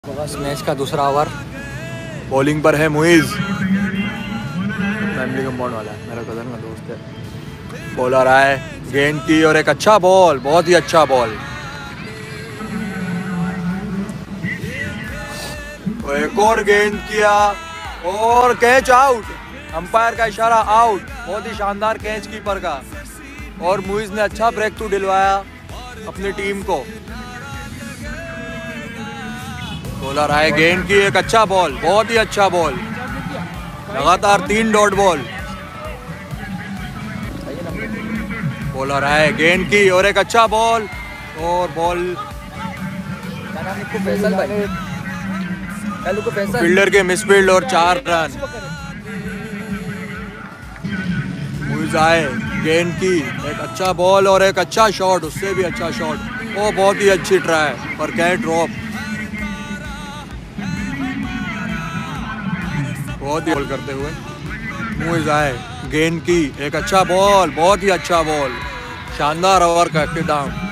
तो बस मैच का दूसरा ओवर। बॉलिंग पर है मुइज, फैमिली कंपाउंड वाला है, मेरा कजन का दोस्त है। बॉलर आए, गेंद की और एक अच्छा बॉल, बहुत ही अच्छा बॉल। तो एक और गेंद किया और कैच आउट। अंपायर का इशारा आउट। बहुत ही शानदार कैच कीपर का, और मुइज ने अच्छा ब्रेक थ्रू दिलवाया अपनी टीम को। बॉलर आए, गेंद की एक अच्छा बॉल, बहुत ही अच्छा बॉल, लगातार 3 डॉट बॉल। बॉलर आए, गेंद की और एक अच्छा बॉल, और बॉल फील्डर के मिसफील्ड और 4 रन। मुइज आए, गेंद की एक अच्छा बॉल और एक अच्छा शॉट, उससे भी अच्छा शॉट, वो बहुत ही अच्छी ट्राई पर कैच ड्रॉप। बहुत ही बॉल करते हुए मुइज आए, गेंद की एक अच्छा बॉल, बहुत ही अच्छा बॉल, शानदार ओवर का इख्तिताम।